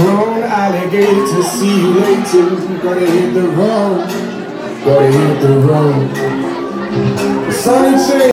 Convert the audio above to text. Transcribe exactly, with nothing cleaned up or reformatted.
grown alligator, see you later. Gotta hit the road, gotta hit the road. Sunny shade.